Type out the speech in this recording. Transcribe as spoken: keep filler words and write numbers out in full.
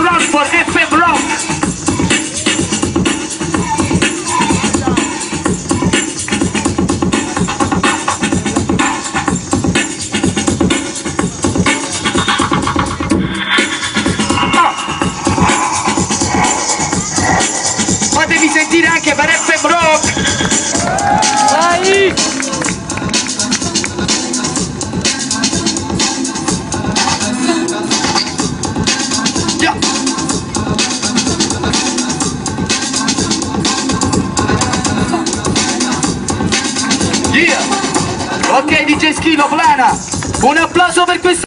applause for F M Rock. Fatevi sentire anche per F M Rock. Vai! Yeah. Ok, D J Schino, plana. Un applauso per questo.